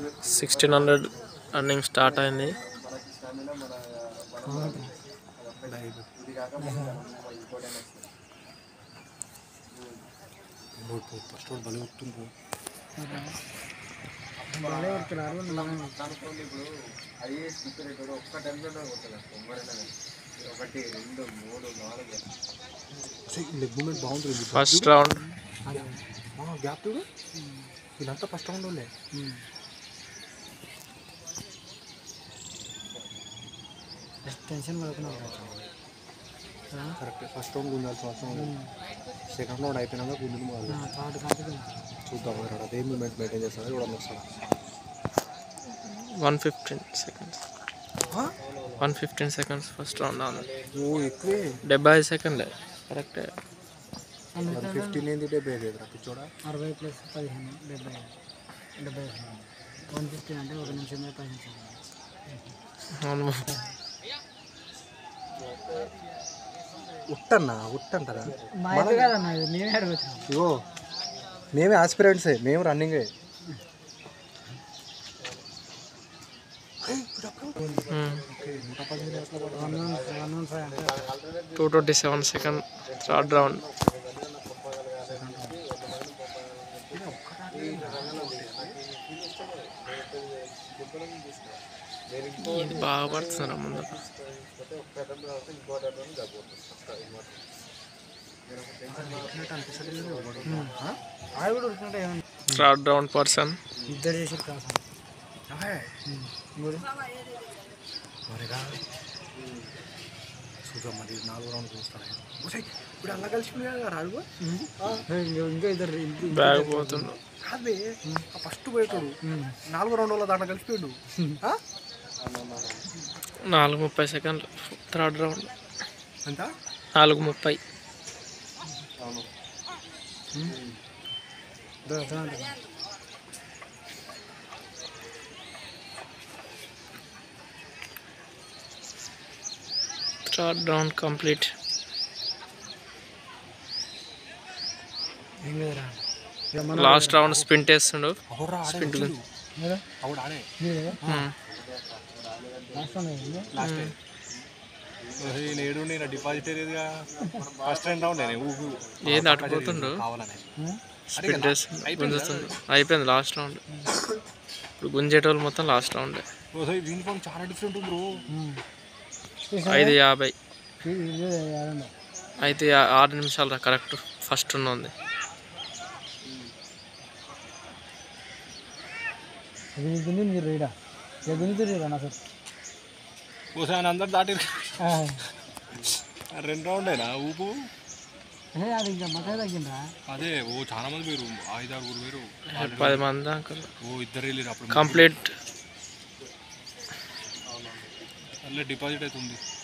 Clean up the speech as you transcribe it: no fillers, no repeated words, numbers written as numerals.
1600 running start అయింది. First round gap చూడు, వీళ్ళంతా ఫస్ట్ రౌండ్ వాళ్ళే. టెన్షన్ పడుతున్నావు కరెక్ట్. ఫస్ట్ రౌండ్ గుంజాల్సిన అవసరం లేదు. సెకండ్ రౌండ్ అయిపోయినాక గుంజులు చూద్దాం అదే మూమెంట్ మెయింటైన్ చేస్తాడు కూడా వస్తాడు. 115 సెకండ్స్ ఫస్ట్ రౌండ్ ఆన్. ఎక్కువే 75 సెకండ్లే కరెక్టే. 115 ఏంది 75 లేదు పిచ్చోడా. 60 + 15 70 115 అంటే 1 నిమిషమే 15 సెకండ్లు. ఉట్టంటారా నేనే అడగచ్చు. ఇగో మేమే ఆస్పిరెంట్సే, మేము రన్నింగే. 227 సెకండ్ థర్డ్ రౌండ్. ఇది బాగా పడుతున్నారు ముందు. థర్డ్ రౌండ్ పర్సన్ ఇద్దరు చేసారు కాదు చూద్దాం మరి 4వ రౌండ్ చూస్తాను. ఇప్పుడు అలా కలిసిపోయా రాడు ఇంకా ఇద్దరు బ్యాగ్ పోతుండు. కాదే ఫస్ట్ పోయేటాడు 4వ రౌండ్ వల్ల దాంట్లో కలిసిపోయాడు. 4:30 సెకండ్లు థర్డ్ రౌండ్. ఎంత 4:30. Third round complete. Last round sprint వేస్తుండు. స్ప్రింట్ ఏది అటుపోతుండు. స్ప్రింట్ వేస్తుండు, గుంజుతుండు. అయిపోయింది లాస్ట్ రౌండ్. ఇప్పుడు గుంజేటోళ్ళు మొత్తం లాస్ట్ రౌండ్. చాలా డిఫరెంట్ బ్రో. 5:50 అయితే 6 నిమిషాలు కరెక్ట్ ఫస్ట్ ఉంది. అందరు దాటి 2 రౌండేనా ఊపు. అదే ఓ చాలా మంది పేరు 5-6 పేరు 10 మంది దాకా. ఇద్దరు వెళ్ళారు అప్పుడు కంప్లీట్. అట్లా డిపాజిట్ అవుతుంది.